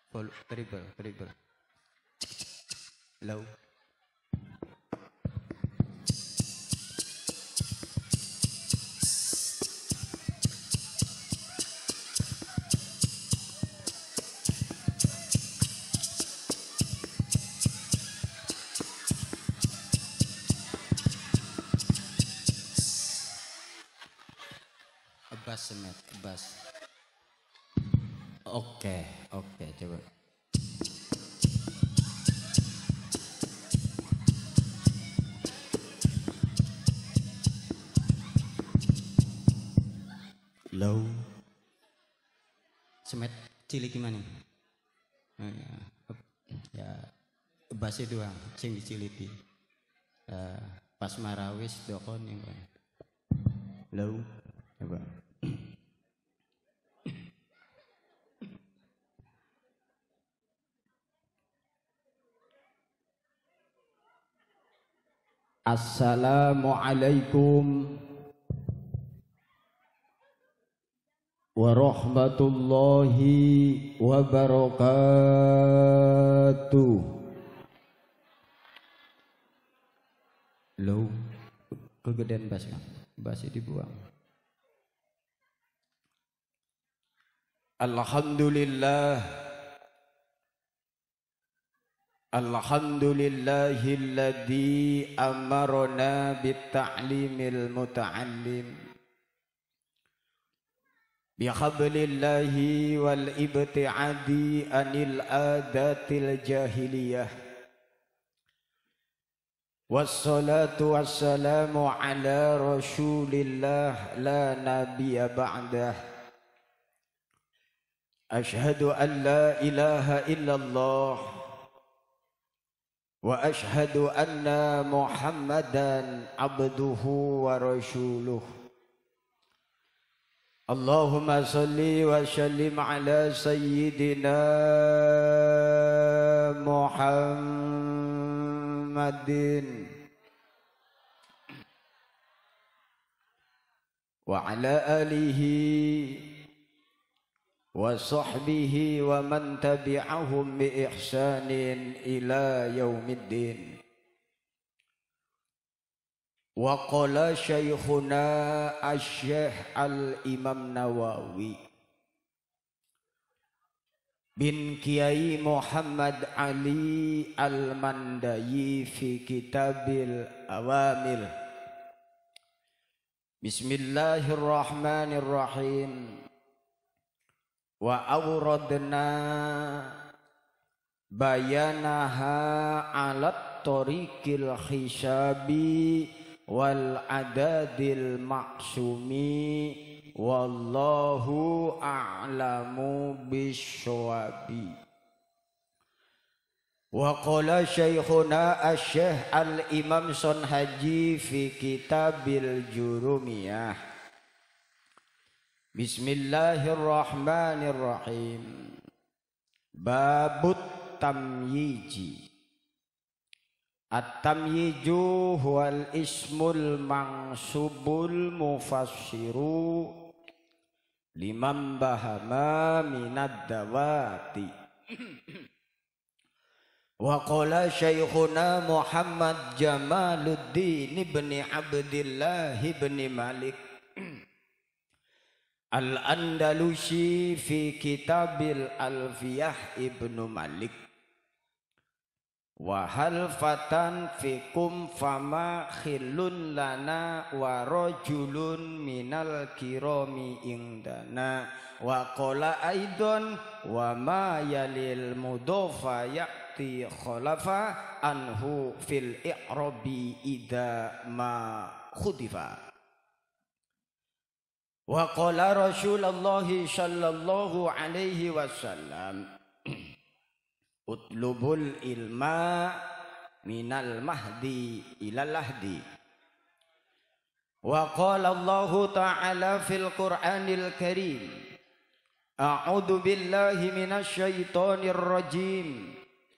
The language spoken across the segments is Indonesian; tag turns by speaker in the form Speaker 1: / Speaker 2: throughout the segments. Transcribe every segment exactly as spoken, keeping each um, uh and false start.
Speaker 1: Vol triple, triple. Low. Bass semet, bass. Oke, oke, coba. Low. Semet cilik gimana? Oh, ya, ya bassnya doang, sing diciliti. Uh, pas marawis dokon yang low, coba. Assalamualaikum warahmatullahi wabarakatuh. Low, kegedean bass kan? Bassnya dibuang. Alhamdulillah. Alhamdulillahilladzi amarna bitta'limil muta'allim bihablillahi wal ibti'adi anil adatil jahiliyah wassalatu wassalamu ala rasulillah la nabiyya ba'dah. Ashhadu an la ilaha illallah wa ashhadu anna Muhammadan abduhu wa rasuluh. Allahumma salli wa sallim ala sayyidina Muhammadin wa ala alihi wa sahbihi wa man tabi'ahum bi ihsanin ila yaumiddin. Wa qala syaikhuna asy-syekh al-Imam Nawawi bin Kiai Muhammad Ali al-Mandayi fi kitabil awamil. Bismillahirrahmanirrahim. Wa awradna bayanaha alat tariqil hisabi wal adadil maksumi wallahu a'lamu bishawabi. Wa qala syaikhuna asy-syekh al-Imam Sonhaji fi kitabil jurumiyah. Bismillahirrahmanirrahim. Babut tamyiji. At-tamyiju huwal ismul mangsubul mufassiru liman bahama minad dawati. Wa qala syaikhuna Muhammad Jamaluddin ibni Abdillah ibni Malik Al-Andalusi fi kitabil Alfiyah Ibnu Malik. Wa hal fatan fikum fama khillun lana wa rajulun minal kirami indana. Wa qala aidan wa ma yalil mudhafa ya'ti khalafa anhu fil i'rabi idza ma khudifa. Wa qala Rasulullah sallallahu alaihi wasallam utlubul ilma minal mahdi ilal lahdi. Wa qala Allah ta'ala fil Qur'anil Karim a'udzu billahi minasy syaithanir rajim.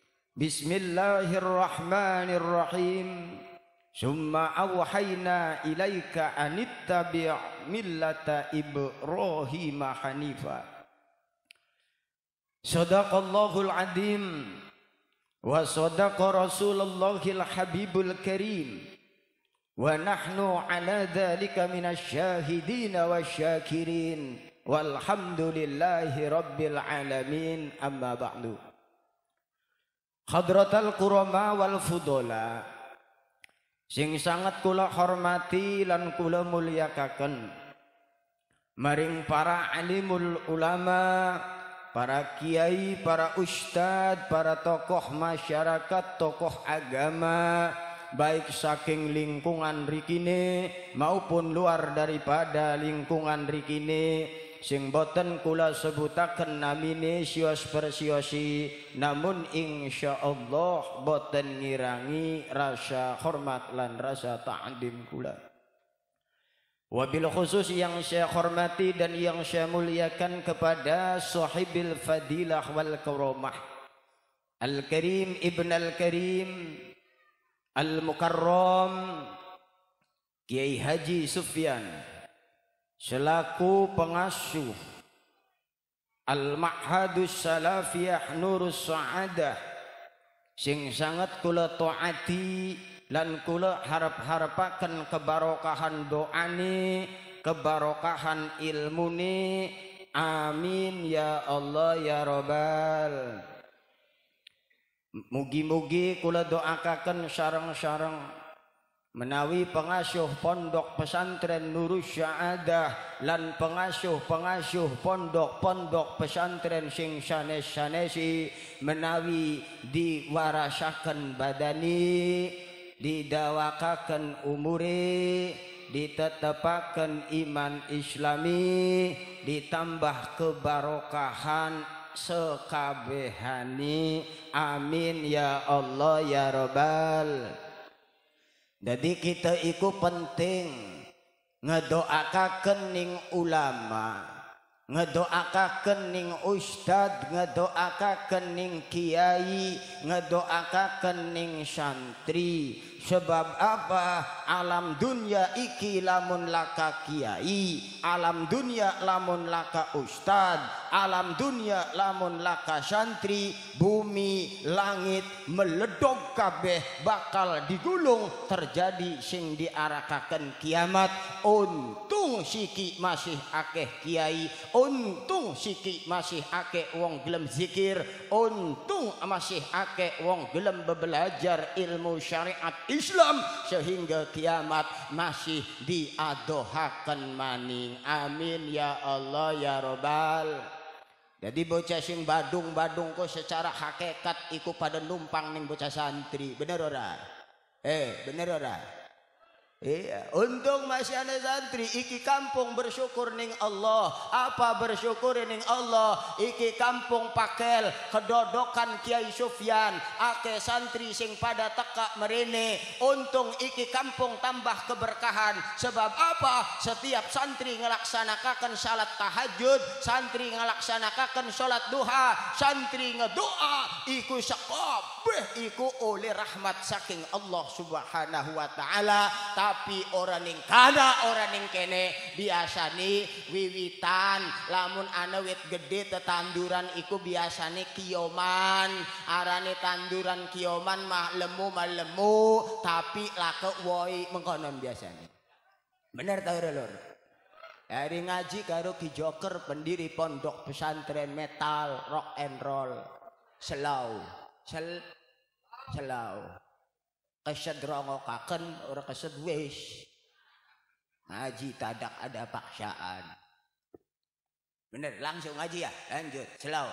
Speaker 1: Bismillahirrahmanirrahim. Summa awhayna ilaika anittabi' millata Ibrahim hanifa Sadaqallahul adzim wa sadaqa Rasulullahil habibul karim wa nahnu ala dzalika minasyahidin wasyakirin walhamdulillahi rabbil alamin amma ba'du. Hadratal kurama wal fudola sing sangat kula hormati lan kula mulyakaken maring para alimul ulama, para kiai, para ustad, para tokoh masyarakat, tokoh agama, baik saking lingkungan rikine maupun luar daripada lingkungan rikine, sing boten kula sebutaken namine sios persiosi, namun insyaallah boten ngirangi rasa hormat lan rasa ta'zim kula. Wabil khusus yang saya hormati dan yang saya muliakan kepada sahibil fadilah wal karamah Al-Karim Ibn Al-Karim Al-Mukarram Kiai Haji Sufyan selaku pengasuh Al-Ma'hadus Salafiyah Nurus Sa'adah sing sangat kula taati lan kula harap-harapaken kebarokahan doane, kebarokahan ilmune, amin ya Allah ya Rabbal. Mugi-mugi kula doakaken sareng-sareng menawi pengasuh pondok pesantren Nurus Sa'adah lan pengasuh-pengasuh pondok-pondok pesantren sing sanes-sanesi menawi diwarasaken badani, didawakaken umure, ditetepaken iman islami, ditambah kebarokahan sekabehani, amin ya Allah ya Rabbal. Jadi kita iku penting ngedoakaken ning ulama, ngedoakaken ning ustad, ngedoakaken ning kiai, ngedoakaken ning santri. Sebab apa? Alam dunia iki lamun laka kiai, alam dunia lamun laka ustad, alam dunia lamun laka santri, bumi langit meledok kabeh bakal digulung, terjadi sing diarakaken kiamat. Untung siki masih akeh kiai, untung siki masih akeh wong gelem zikir, untung masih akeh wong gelem belajar ilmu syariat Islam sehingga kiamat masih diadohaken maning, amin ya Allah ya Rabbal. Jadi bocah sing badung-badung kok secara hakikat iku pada numpang ning bocah santri, bener ora? Eh bener ora? Iya, untung masih ada santri. Iki kampung bersyukur ning Allah. Apa bersyukur ning Allah? Iki kampung pakel kedodokan Kiai Sufyan, ake santri sing pada teka merene. Untung iki kampung tambah keberkahan. Sebab apa? Setiap santri ngelaksanakan salat tahajud, santri ngelaksanakan salat duha, santri ngedoa, iku sakabeh iku oleh rahmat saking Allah Subhanahu wa taala. Tapi orang ning kana orang ning kene biasane wiwitan lamun ana wit gede tetanduran iku biasane kioman, arane tanduran kioman mah lemu mah lemu tapi lake woi mengkonon biasane. Bener ta ora lur? Hari ngaji karo Ki Joker pendiri pondok pesantren metal rock and roll Selau sel Selau kesed rongokaken ora kesed wis ngaji tadak ada paksaan. Bener langsung ngaji ya, lanjut Selau.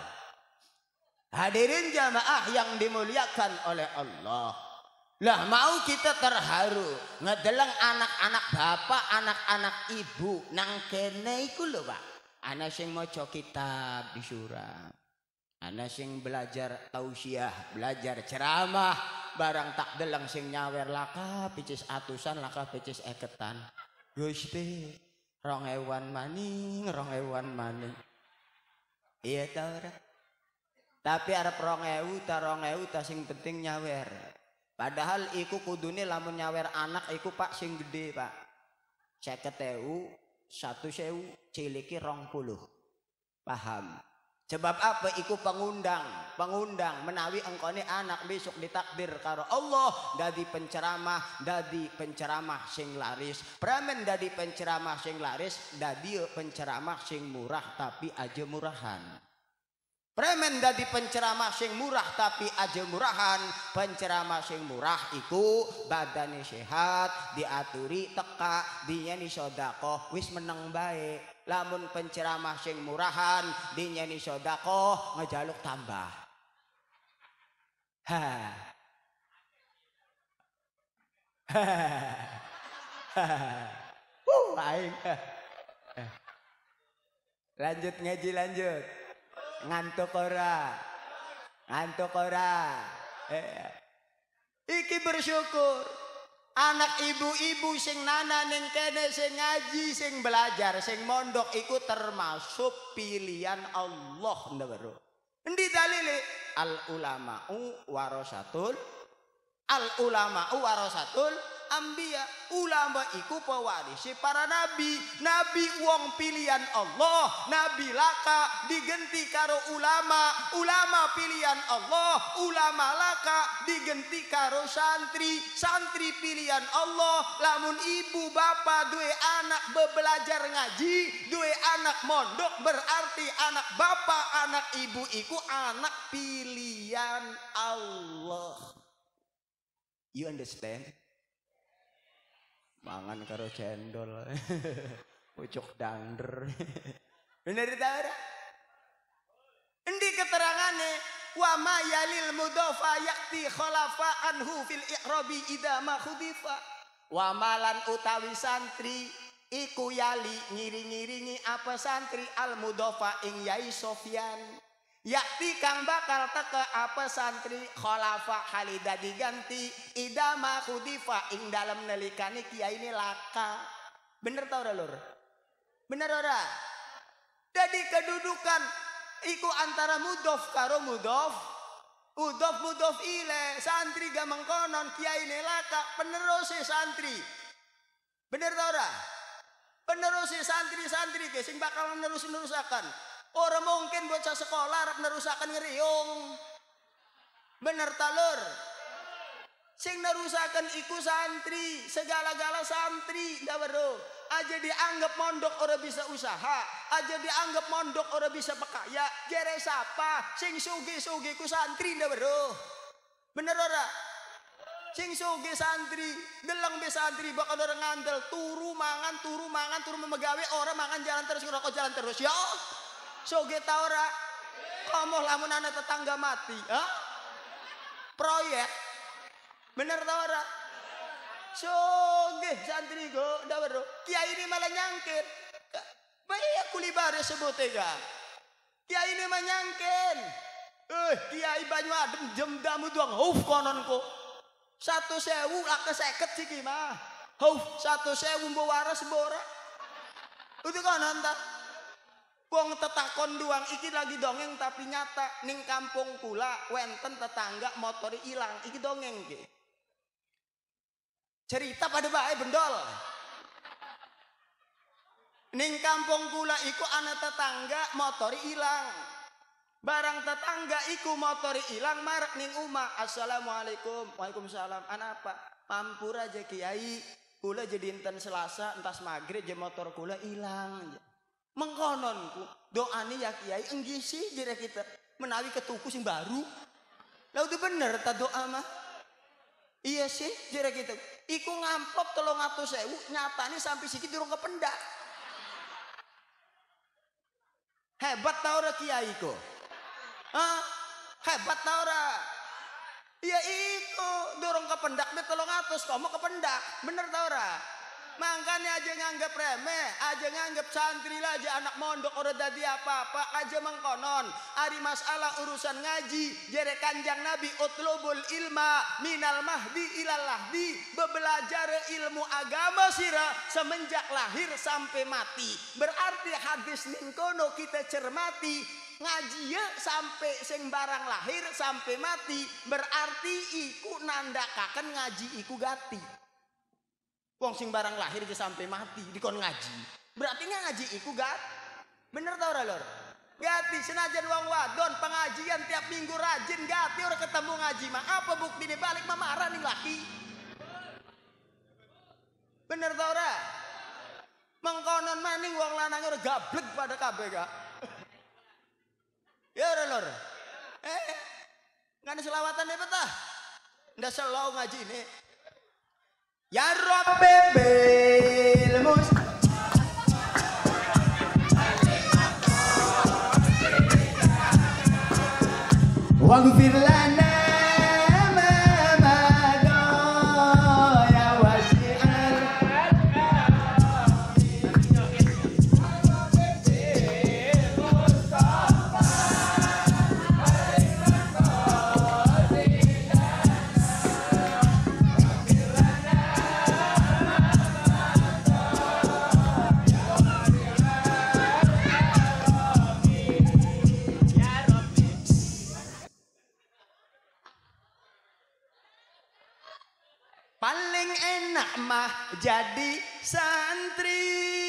Speaker 1: Hadirin jamaah yang dimuliakan oleh Allah, lah mau kita terharu ngedeleng anak-anak bapak, anak-anak ibu nang kene iku lho Pak, ana sing maca kitab di surah, ana sing belajar tausiah, belajar ceramah, barang tak deleng sing nyawer laka picis atusan laka picis eketan. Gusti rong ewan maning, rong ewan maning. Iya ta ora? Tapi arep rong ewu ta rong ewu ta sing penting nyawer. Padahal iku kudune lamun nyawer anak iku Pak sing gede Pak. seket ewu, satu sewu, ciliki rong puluh. Paham? Sebab apa? Iku pengundang, pengundang menawi engkone anak besok ditakdir karo Allah dadi penceramah, dadi penceramah sing laris. Pramen dadi penceramah sing laris, dadi penceramah sing murah tapi aja murahan. Premen dadi penceramah sing murah tapi aja murahan. Penceramah sing murah iku badane sehat, diaturi teka, dinyani sedekah, wis meneng bae. Lamun penceramah sing murahan, dinyani sedekah, ngejaluk tambah. Ha. Ha. Uh, aing. Lanjut ngaji lanjut. Ngantuk ora? Ngantuk ora? Eh. Iki bersyukur anak ibu-ibu sing nana ning kene sing ngaji, sing belajar, sing mondok iku termasuk pilihan Allah ndawaro. Endi dalile? Al ulama'u warasatul al ulama'u warasatul ambiya. Ulama iku pewarisi para nabi. Nabi wong pilihan Allah, nabi laka digenti karo ulama. Ulama pilihan Allah, ulama laka digenti karo santri. Santri pilihan Allah. Lamun ibu bapak duwe anak bebelajar ngaji, duwe anak mondok, berarti anak bapak anak ibu iku anak pilihan Allah. You understand? Mangan karo cendol. Pucuk dander. Bener ta ora? Endi keterangane? Wa ma yalil mudofa yakti khalafa anhu fil iqrabi idza ma khudifa. Wa malan utawi santri iku yali ngiring-ngiringi apa santri al mudofa ing Yai Sofyan. Yakti kang bakal teke apa santri khalafa halida diganti idama khudifa ing dalam nelikani kiai ini laka. Bener tau ora lur? Bener ora? Jadi kedudukan iku antara mudof karo mudof. Mudof mudof ile santri gamang konon kiai ini laka penerus santri. Bener tau ora? Penerus santri-santri ke sing bakal nerus-nerusakan. Orang mungkin bocah sekolah harap nerusakan ngeriung. Bener talur. Sing nerusakan iku santri, segala-gala santri, ndawaro. Aja dianggap mondok ora bisa usaha, aja dianggap mondok ora bisa bekaya. Jere sapa? Sing sugi-sugi ku santri ndawaro. Bener ora? Sing sugi santri, deleng be santri bakal ora ngandel, turu mangan, turu mangan, turu memegawe, ora mangan jalan terus ngerokok jalan terus. Ya. Soge ta ora? Komoh lamun ana tetangga mati, ha? Proyek. Bener ta ora? Soge santri go ndawaro. Kiai ini malah nyangkin. Bae kuli bare sebute ga. Kiai ini mah nyangkin. Eh, kiai banyu adem jemdamu doang. Huf kononku. Satu sewu lak seket siki mah. Huf satu sewu mbo waras mbora. Itu konon ta? Wong tetakon doang iki lagi dongeng tapi nyata ning kampung kula wenten tetangga motori ilang iki dongeng ki. Cerita pada bae bendol. Ning kampung kula iku ana tetangga motori ilang. Barang tetangga iku motori ilang marek ning umah. Assalamualaikum. Waalaikumsalam. Ana apa? Mampur aja kiai. Kula jadi enten Selasa entas maghrib je motor kula ilang. Mengkononku doane ya kiai enggih sih jere kita menawi ketuku sing baru. Lah udah bener ta doa mah. Iya sih jere kita. Iku ngamplop telung atus sewu nyatane sampai sikit durung kependak. Hebat ta ora kiai ko? Hah? Hebat ta ora? Iya iku durung kependak me telung atus kok mau kependak. Bener ta ora? Makanya aja nganggap remeh, aja nganggap santri lah, aja anak mondok ora dadi apa-apa, aja mengkonon. Ari masalah urusan ngaji, jere kanjang Nabi utlubul ilma minal mahdi ilal lahdi, bebelajar ilmu agama sira semenjak lahir sampai mati. Berarti hadis ning kono kita cermati ngaji ya sampai sing barang lahir sampai mati, berarti iku nandakaken ngaji iku gati. Wong sing barang lahir aja sampai mati dikon ngaji. Berarti ngaji iku gat. Bener tau ora lor?
Speaker 2: Gati senajan wong wadon pengajian tiap minggu rajin gati orang ketemu ngaji mah apa bukti nih balik mah marah nih laki. Bener tau ora? Mengkonon maning wong lanang ora gablek pada kabeh gak. Ya ora lor. Eh, ngene selawatan apa tah? Ndak selaw ngaji ini. Ya Rabbil mus waghfir lana ma mada ya wasi'al paling enak mah jadi santri.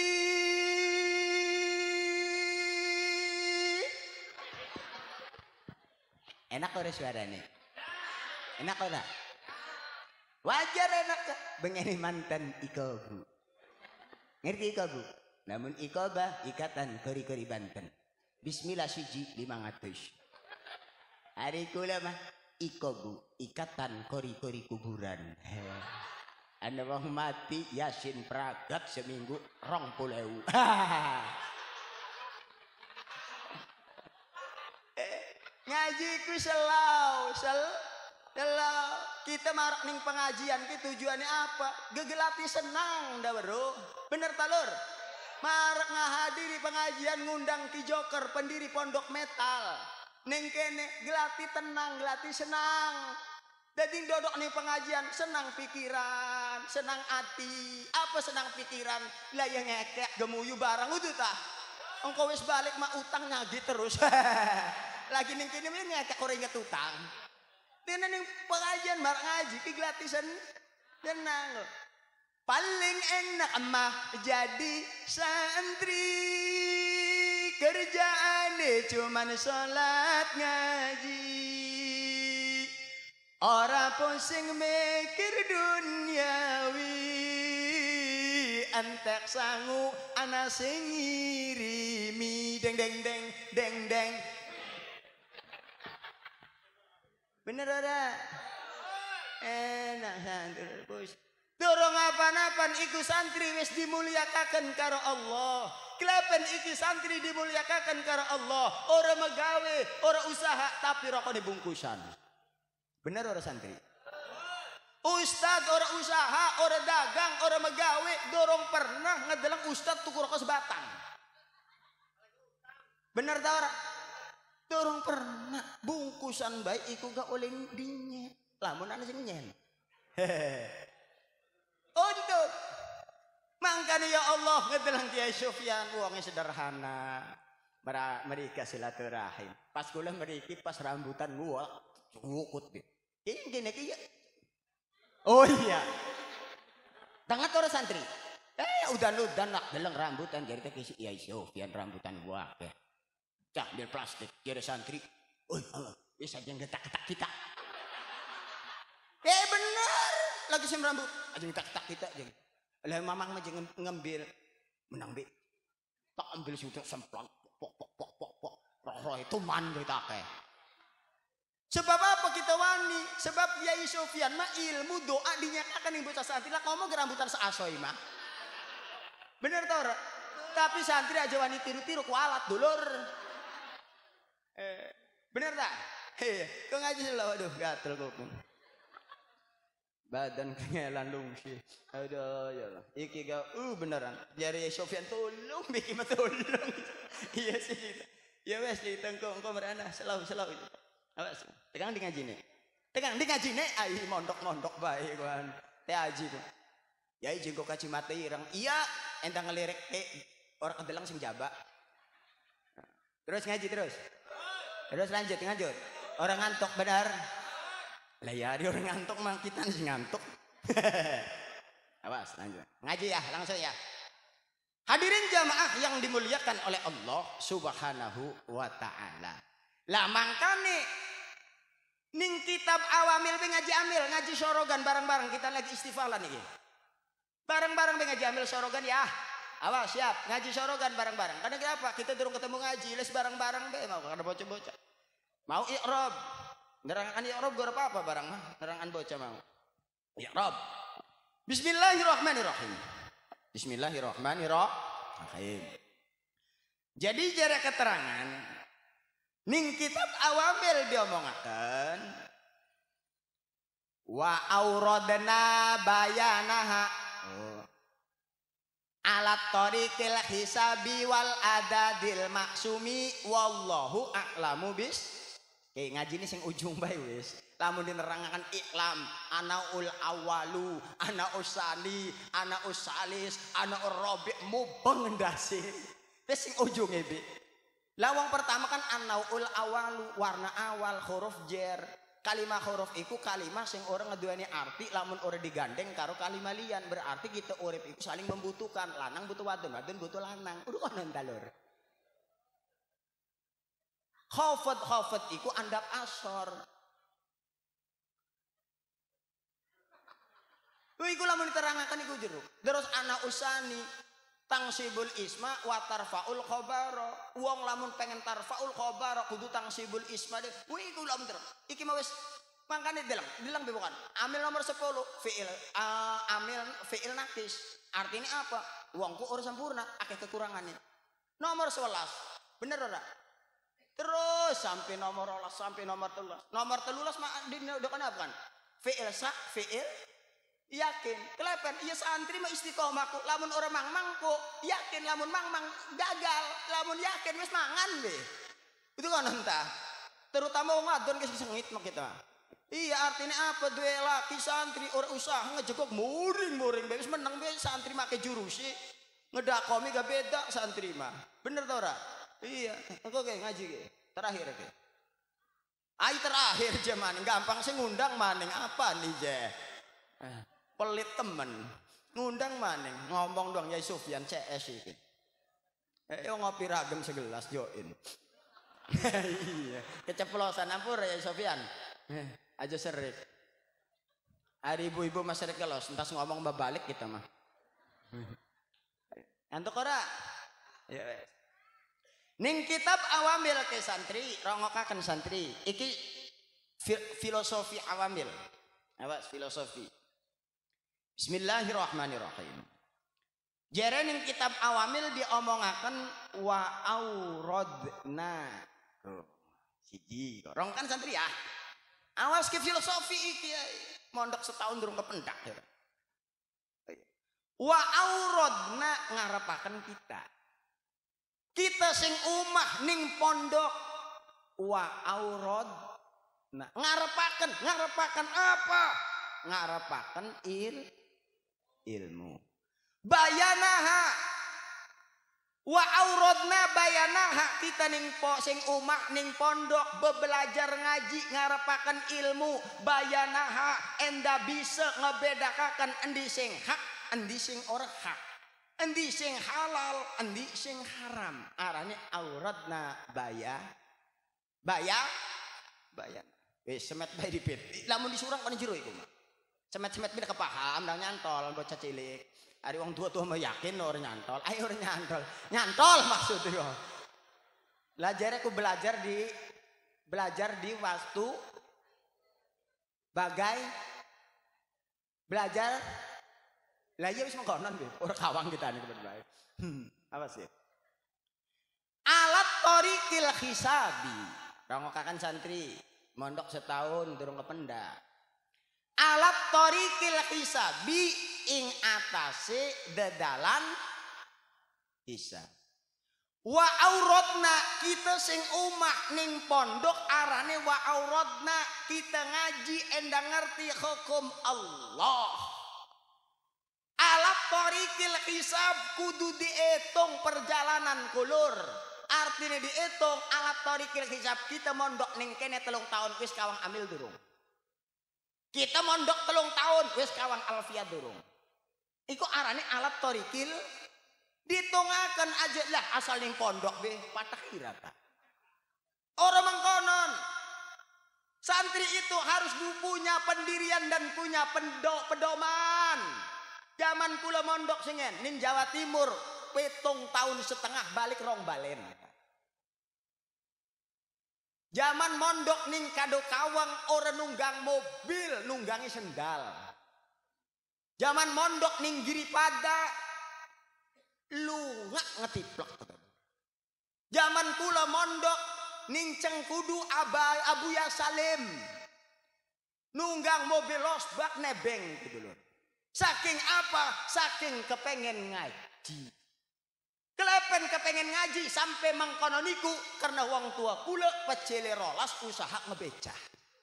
Speaker 2: Enak ora suaranya? Enak ora? Wajar enak kah? Bengeni mantan iko bu. Ngerti iko bu? Namun iko bah ikatan kori-kori Banten. Bismillah siji lima ratus. Hari kula mah iko bu, ikatan kori-kori kuburan. Anda mau mati Yasin Pragat seminggu rong pulau. Ngaji ku selau, sel, selau. Kita marak ning pengajian, kita tujuannya apa? Gegelati senang, dah bro. Bener talur? Marak ngahadiri pengajian ngundang Ki Joker, pendiri Pondok Metal. Neng kene gelati tenang, gelati senang. Jadi dodok nih pengajian senang pikiran, senang hati. Apa senang pikiran? Lah yang ngekek gemuyu barang itu tah. Engkau wis balik mah utang nyagi terus. Lagi neng kene ini ngekek orang inget utang. Tina ning pengajian barang ngaji ki gelati senang. Paling enak mah jadi santri. Kerjaane cuman sholat ngaji. Ora pusing mikir duniawi. Antek sangu ana sing ngirimi. Deng deng deng deng deng. Bener ora? Enak santri bos. Dorong apa-apan iku santri wis dimulyakaken karo Allah. Kelapan iki santri dimulyakaken karo Allah. Ora megawe, ora usaha tapi rokok dibungkusan. Bener ora santri? Ustad ora usaha, ora dagang, ora megawe, dorong pernah ngedelang ustad tuku rokok sebatang. Bener ta ora? Dorong pernah bungkusan baik iku gak oleh dinyet. Lamun ana sing nyen. Untuk mangkane ya Allah ngedelang Kiai Sufyan wonge sederhana. Mereka silaturahim. Pas kula mriki pas rambutan gua wukut deh. Ini gini kieu. Oh iya. Tangat ora santri. Eh udan-udan nak deleng rambutan jadi teh Kiai Sufyan rambutan gua akeh. Cak bil plastik jadi santri. Oh Allah, bisa jeung getak-getak kita. Eh bener. Lagi sim rambut aja tak-tak kita aja. Lah mamang mah jeung ngambil menang be. Tak ambil situ semplang pok pok pok pok pok. Roh itu man kita akeh. Sebab apa kita wani? Sebab Kiai Sufyan mah ilmu doa dinyatakan ning bocah santri lah ngomong rambutan seasoy mah. Bener ta ora? Tapi santri aja wani tiru-tiru ku alat dulur. Eh, bener tak? Heh, kok ngaji sih lah, aduh gatel kuping. Badan kengelan lungsi. Aduh ya Allah. Iki ga uh beneran. Jari Sofyan tolong bikin mah tolong. Iya sih gitu. Ya wes di tengkong engko merana selalu selalu. Awas. Tegang di ngaji nih. Tegang di ngaji nih ai mondok-mondok bae kan. Teh aji tuh. Ya izin kok kaci mati irang. Iya, entang ngelirik eh orang kedelang sing jaba. Terus ngaji terus. Terus lanjut lanjut. Orang ngantuk benar. Lah ya dia orang ngantuk mah kita sih ngantuk. Awas lanjut. Ngaji ya langsung ya.
Speaker 1: Hadirin jamaah yang dimuliakan oleh Allah Subhanahu wa taala. Lah mangkane ning kitab awamil be ngaji amil, ngaji sorogan bareng-bareng kita lagi istifalan iki. Bareng-bareng be ngaji amil sorogan ya. Awas siap ngaji sorogan bareng-bareng. Karena kenapa? Kita durung ketemu ngaji, les bareng-bareng be mau kada bocah-bocah. Mau i'rab. Nerangan i'rab gor apa-apa bareng mah. Nerangan bocah mau. I'rab. Bismillahirrahmanirrahim. Bismillahirrahmanirrahim. Jadi jare keterangan ning kitab awamil diomongaken wa auradna bayanaha oh. Alat tariqil hisabi wal adadil maksumi wallahu a'lamu bis. Kayak ngaji ini sing ujung bae wis. Lamun dinerangaken iklam anaul awalu, ana usani, ana usalis, ana urabi mubeng ndase. Wis sing ujunge be. Lawang pertama kan anaul awalu, warna awal huruf jer. Kalimah huruf iku kalimah sing orang ngeduani arti lamun ora digandeng karo kalimah liyan, berarti kita urip iku saling membutuhkan. Lanang butuh wadon, wadon butuh lanang. Udah konon talur. Khafat khafat iku andap asor. Iku lamun diterangaken iku jeruk. Terus ana usani tangsibul isma wa tarfaul khabara. Wong lamun pengen tarfaul khabara kudu tangsibul isma deh. Wih iku lamun terus. Iki mah wis mangkane dilang, dilang be bukan. Amil nomor sepuluh fiil uh, amil fiil nakis. Artinya apa? Wongku ora sempurna, akeh kekurangane. Nomor sebelas. Bener ora? Terus sampai nomor rolas sampai nomor telulas. Nomor telulas mah udah kenapa kan? Fiil sak fiil yakin kelepen iya santri mah istiqomahku lamun orang mang mangku yakin lamun mang mang gagal lamun yakin wis mangan deh itu kan entah terutama wong wadon ge sengit mah kita iya artinya apa duwe laki santri ora usah ngejekok muring-muring wis meneng be santri make jurusi ngedakomi gak beda santri mah bener ta ora iya engko ge ngaji ge terakhir ge ai terakhir je maning gampang sing ngundang maning apa nih je eh. Pelit temen ngundang maning ngomong dong Yai Sufyan C S iki. Eh ngopi ragem segelas join. Iya, keceplosan ampun Yai Sufyan. Eh, aja serik. Hari ibu-ibu masih kelos, entas ngomong babalik kita mah. Antuk ora? Ya. Ning kitab awamil ke santri, rongokaken santri. Iki filosofi awamil. Awas filosofi. Bismillahirrahmanirrahim. Jere ning kitab awamil diomongaken wa auradna. Oh, siji. Rong kan santri ya. Awas ke filosofi iki mondok setahun durung kependak ya. Wa auradna ngarepaken kita. Kita sing umah ning pondok wa auradna ngarepaken ngarepaken apa? Ngarepaken il ilmu bayanaha wa auradna bayanaha kita ning po sing umah ning pondok bebelajar ngaji ngarepaken ilmu bayanaha enda bisa ngebedakaken endi sing hak endi sing ora hak endi sing halal endi sing haram arane auradna baya baya bayan wis semet bae dipit lamun disurang kan jero iku semet-semet bina kepaham dah nyantol bocah cilik hari wong tua-tua mah yakin orang nyantol ayo orang nyantol nyantol maksudnya belajar aku belajar di belajar di waktu bagai belajar lah iya wis mengkonon be orang kawang kita nih kebetulan hmm, apa sih alat tariqil hisabi rongokakan santri mondok setahun durung kependak alat tariqil hisabi ing atase dedalan hisab wa auradna kita sing umah ning pondok arane wa auradna kita ngaji endang ngerti hukum Allah alat tariqil hisab kudu diitung perjalanan kulur artinya diitung alat tariqil hisab kita mondok ning kene telung tahun wis kawang amil durung kita mondok telung tahun wis kawang alfiah durung iku arane alat tariqil
Speaker 2: Ditongakan aja lah asal yang pondok be patah kira tak. Orang mengkonon santri itu harus punya pendirian dan punya pendok pedoman. Zaman kula mondok singen ning Jawa Timur petong tahun setengah balik rong balen. Zaman mondok ning Kado Kawang orang nunggang mobil nunggangi sendal. Zaman mondok ning Giripada lunga ngetiplek. Zaman kula mondok ning Cengkudu Abai Abuya Salim nunggang mobil losbak nebeng gitu loh. Saking apa? Saking kepengen ngaji. Kelepen kepengen ngaji sampai mangkononiku karena wong tua kula pecele rolas usaha ngebeca.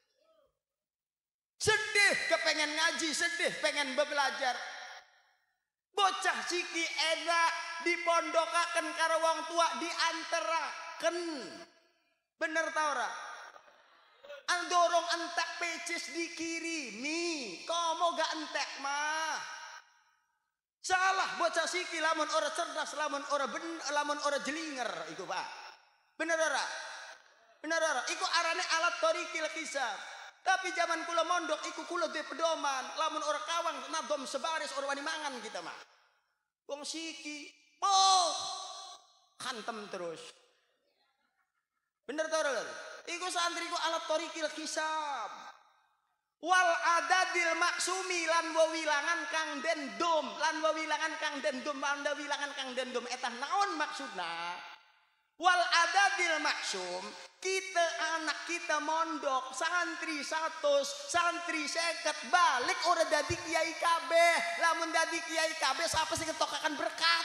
Speaker 2: Sedih kepengen ngaji, sedih pengen belajar. Bocah siki enak dipondokaken karo wong tua dianteraken. Bener ta ora? Andorong entek pecis dikirimi, komo gak entek mah. Salah bocah siki lamun ora cerdas, lamun ora ben, lamun ora jelinger iku Pak. Bener ora? Bener ora? Iku arane alat torikil kisah. Tapi zaman kula mondok iku kula duwe pedoman, lamun ora kawang nadom sebaris ora wani mangan kita mah. Wong siki, oh, hantem terus. Bener ta ora? Iku santri ku alat torikil kisab. Wal adadil maksumi lan wewilangan kang dendum, lan wewilangan kang dendum, lan wewilangan kang dendum etah naon maksudna? Wal adadil maksum, kita anak kita mondok santri satus santri seket balik ora dadi kiai kabeh. Lamun dadi kiai kabeh siapa sih ketokakan berkat?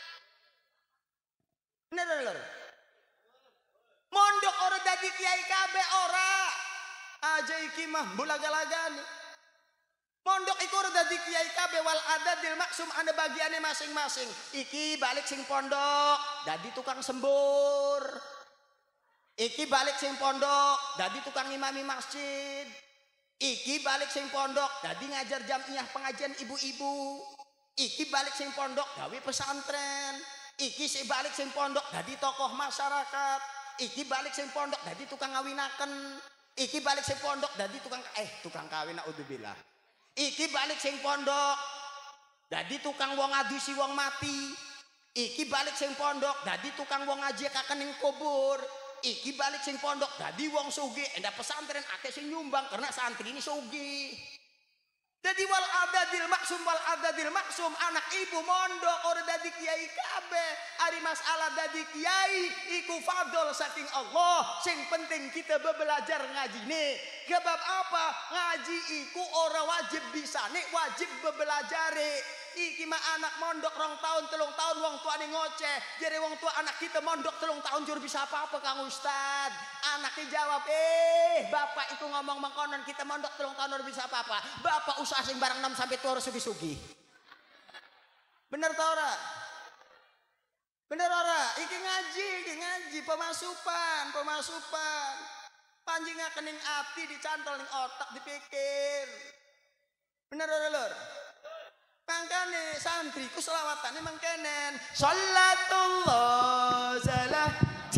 Speaker 2: Bener lho. Mondok ora dadi kiai kabeh ora. Aja iki mah bulaga-lagane. Mondok iku ora dadi kiai kabeh wal adadil maksum ada bagiannya masing-masing. Iki balik sing pondok dadi tukang sembur. Iki balik sing pondok dadi tukang imami masjid. Iki balik sing pondok dadi ngajar jamiah pengajian ibu-ibu. Iki balik sing pondok gawe pesantren. Iki si balik sing pondok dadi tokoh masyarakat. Iki balik sing pondok dadi tukang ngawinaken. Iki balik sing pondok dadi tukang eh tukang kawin naudzubillah. Iki balik sing pondok dadi tukang wong ngadusi wong mati. Iki balik sing pondok dadi tukang wong ngaji kakening kubur. Iki balik sing pondok dadi wong sugih endah pesantren akeh sing nyumbang karena santri ini sugih. Jadi wal adadil maksum wal adadil maksum anak ibu mondok ora dadi kiai kabeh. Ari masalah dadi kiai iku fadl saking Allah. Sing penting kita belajar ngajine. Sebab apa? Ngaji iku ora wajib bisane, wajib bebelajare. Iki mah anak mondok rong tahun telung tahun wong tuane ngoceh. Jare wong tua anak kita mondok telung tahun jur bisa apa-apa Kang Ustad. Anaknya jawab, "Eh, bapak itu ngomong mengkonon kita mondok telung tahun jur bisa apa-apa. Bapak usaha sing barang enam sampai tua sugi-sugi." Bener ta ora? Bener ora? Iki ngaji, iki ngaji pemasupan, pemasupan. Panjing kening ati dicantol ning otak dipikir. Bener ora lur? Mangkane santri ku selawatane mangkenen. Shallatullah salah.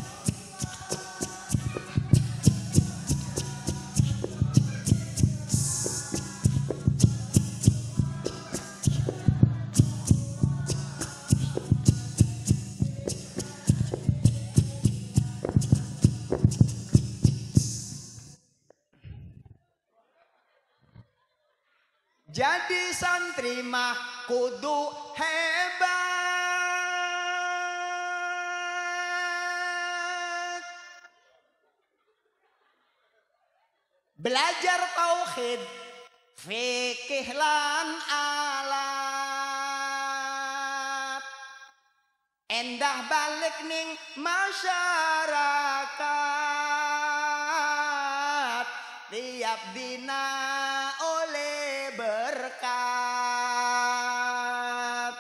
Speaker 2: Jadi santri mah kudu hebat. Belajar tauhid, fikih lan alat. Endah balik ning masyarakat. Tiap dina oleh berkat.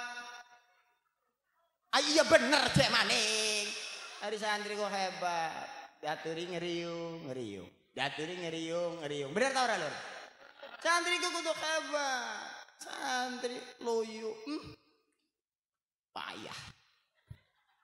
Speaker 2: Ah, iya bener cek maning. Hari santri kok hebat. Daturi ngeriung, ngeriung. Daturi ngeriung, ngeriung. Bener tau ora lur? Santri ku kudu hebat. Santri loyo. Hmm. Payah.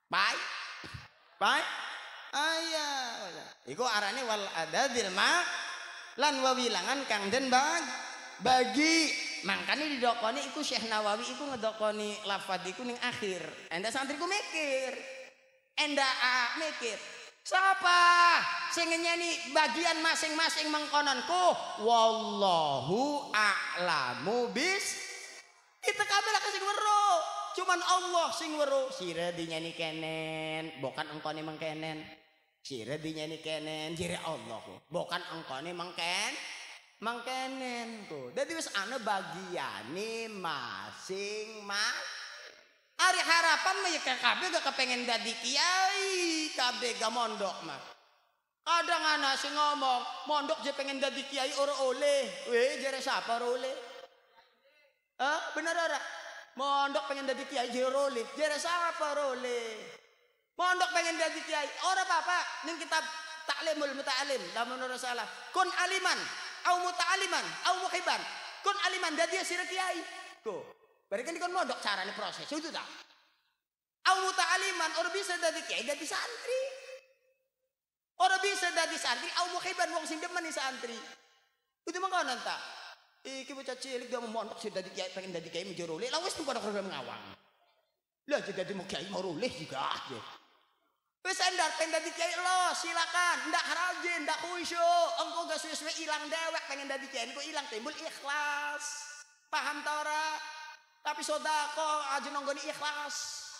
Speaker 1: Pai. Pai. Aya. Iku arane wal adadil ma lan wawilangan kang den bag bagi. Mangkane didokoni iku Syekh Nawawi iku ngedokoni lafadz iku ning akhir. Enda santriku mikir. Enda a mikir. Siapa sing nyanyi bagian masing-masing mengkononku wallahu a'lamu bis kita kabeh lah sing weruh cuman Allah sing weruh sira dinyanyi kenen bukan engkone mengkenen sira dinyanyi kenen jere Allah bukan engkone mengken mengkenen ku dadi wis ana bagiane masing-masing. Ari harapan mah ya kabeh gak kepengen dadi kiai, kabeh gak mondok mah. Kadang ana sing ngomong, mondok je pengen dadi kiai ora oleh. Weh, jere sapa ora oleh? Hah, bener ora? Mondok pengen dadi kiai je ora oleh. Jere sapa ora oleh? Mondok pengen dadi kiai, ora apa-apa. Ning kitab Ta'limul Muta'alim, lamun ora salah. Kun aliman, au muta'aliman, au muhiban. Kun aliman dadi sira kiai. Tuh. Berarti kan dikon mondok carane proses itu tak. Au muta'aliman orang bisa dadi kiai dadi santri. Orang bisa dadi santri au muhiban wong sing demen santri. Itu mangkono ta. Iki bocah cilik dia mau mondok sih dadi kiai pengen dadi kiai menjorole. Lah wis pada program ngawang. Lah jadi mau kiai mau roleh juga aja. Wis endar pengen dadi kiai lo silakan. Ndak rajin, ndak khusyuk. Engko gak suwe-suwe ilang dewek pengen dadi kiai engko ilang timbul ikhlas. Paham ta ora? Tapi sodako aja nonggoni ikhlas.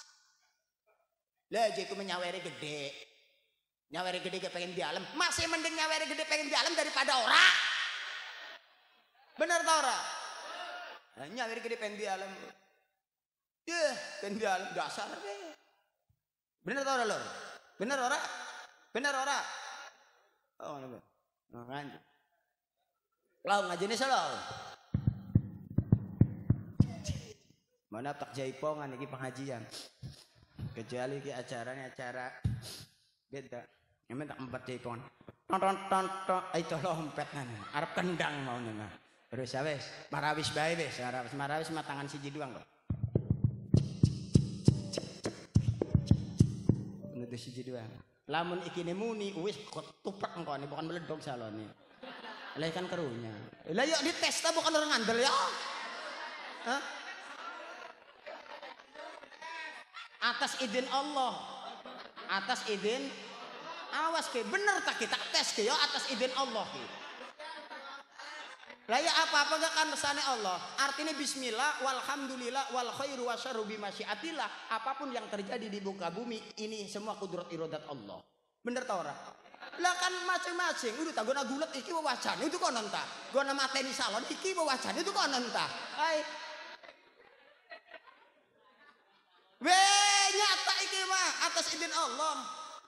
Speaker 1: Lah jadi menyaweri gede. Nyaweri gede gak pengen dialem. Masih mending nyaweri gede pengen dialem daripada ora. Bener tau ora? Nah, nyaweri gede pengen dialem. Yeh, pengen dialem dasar deh. Bener tau ora lor? Bener ora? Bener ora? Oh, bener. Nah, lanjut. Lau ngajine selalu. Mana tak jaipongan iki pengajian. Kecuali ki acaranya acara beda. Yang tak empat jaipongan. Tonton tonton itu lompet nan. Arep kendang mau nang. Terus wis marawis bae wis, marawis marawis mah tangan siji doang kok. Nutu siji doang. Lamun iki muni wis ketuprak engko bukan meledok salone. Lah kan kerunya. Lah yuk dites ta bukan orang ngandel ya. Hah? Atas izin Allah, atas izin awas ke bener tak kita tes ke ya atas izin Allah ke. Lah ya apa-apa gak kan resane Allah. Artinya bismillah walhamdulillah wal khairu wasyarru bimasyiatillah. Apapun yang terjadi di muka bumi ini semua kudrat iradat Allah. Bener tau ora? Lah kan masing-masing udah tak guna gulat iki wawacane itu konon ta. Guna mateni salon iki wawacane itu konon ta. Hai. Weh nyata iki mah atas izin Allah.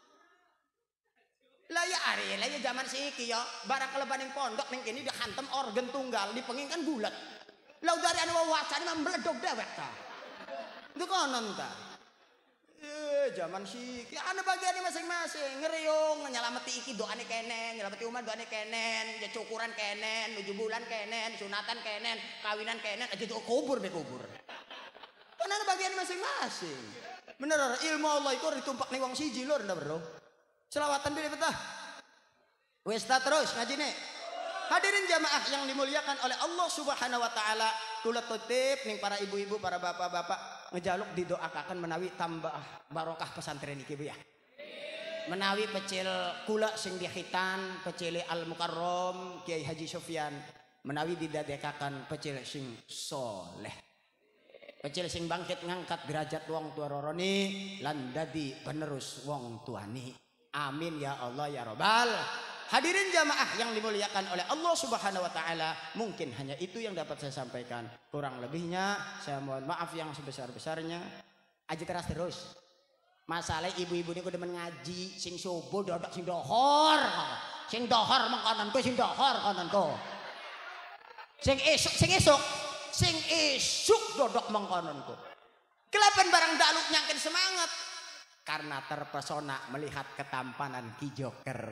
Speaker 1: Lah ya are lah ya zaman siki ya barang kelebaning pondok ning kene dihantem organ tunggal dipenging kan bulat. Lah dari anu wacane mah mledok dewek ta. Itu konon ta. Eh zaman siki ana bagiane masing-masing ngeriung nyelameti iki doane kenen, nyelameti umat doane kenen, ya cukuran kenen, tujuh bulan kenen, sunatan kenen, kawinan kenen, aja kubur be kubur. Kan ada bagian masing-masing. Bener ilmu Allah itu ditumpak nih wong siji lur ndak bro. Selawatan dulu betah. Wes ta terus ngajine. Hadirin jamaah yang dimuliakan oleh Allah Subhanahu wa taala, kula tutip ning para ibu-ibu, para bapak-bapak ngejaluk didoakan menawi tambah barokah pesantren iki Bu ya. Menawi pecil kula sing dihitan, pecil Al Mukarram Kiai Haji Sofyan, menawi didadekakan pecil sing soleh. Pecil sing bangkit ngangkat derajat wong tua roroni lan dadi penerus wong tuani. Amin ya Allah ya Rabbal. Hadirin jamaah yang dimuliakan oleh Allah Subhanahu wa taala, mungkin hanya itu yang dapat saya sampaikan. Kurang lebihnya saya mohon maaf yang sebesar-besarnya. Aji teras terus. Masalah ibu-ibu ini kudu ngaji sing subuh dodok sing dohor. Sing dohor mangkonanku sing dohor konanku. Sing esuk sing esuk sing esuk dodok mengkononku. Kelapan barang daluk nyangkin semangat karena terpesona melihat ketampanan Ki Joker.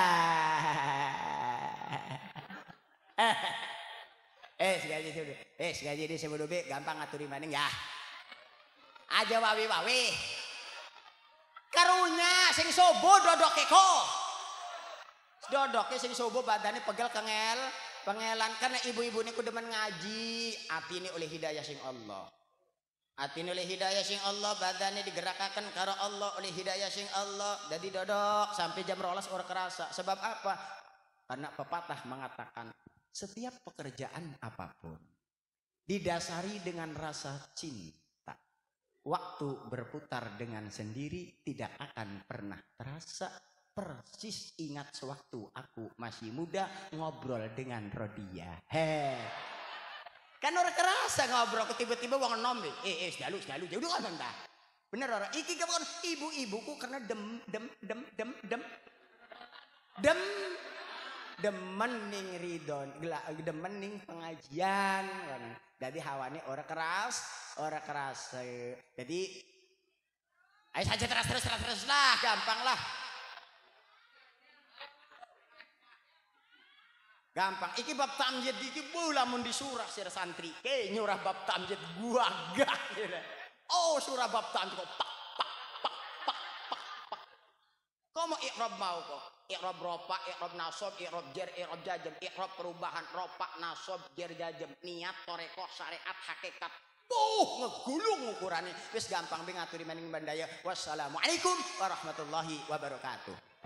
Speaker 1: Eh segaji sudah, eh segaji di sebelum gampang ngaturi maning ya. Aja wawi wawi.
Speaker 2: Karunya sing sobo dodoke kok. Dodoke sing sobo badane pegel kengel, pengelan karena ibu-ibu niku demen ngaji, atine oleh hidayah sing Allah. Atine oleh hidayah sing Allah, badane digerakaken karo Allah oleh hidayah sing Allah. Jadi dodok sampai jam rolas ora kerasa. Sebab apa? Karena pepatah mengatakan setiap pekerjaan apapun didasari dengan rasa cinta. Waktu berputar dengan sendiri tidak akan pernah terasa. Persis ingat sewaktu aku masih muda ngobrol dengan Rodia. He. Kan orang kerasa ngobrol tiba-tiba wong enom eh eh selalu selalu jadi kan entah. Bener orang iki kan ibu-ibuku karena dem dem dem dem dem dem demen ning ridon demen ning pengajian kan. Jadi hawane orang keras, orang keras. Jadi ayo saja terus terus terus terus lah, gampang lah. Gampang, iki bab tamjid iki bu lamun di surah sira santri. Ke nyurah bab tamjid gua gak. Oh surah bab tamjid kok pak pak pak pak pak pak. Kau mau ikrab mau kok? Ikrab ropa, ikrab nasob, ikrab jer, ikrab jajem, ikrab perubahan ropa, nasob, jer, jajem, niat, toreko, syariat, hakikat. Tuh ngegulung ukurannya. Wis gampang be ngaturi maning bandaya. Wassalamualaikum warahmatullahi wabarakatuh.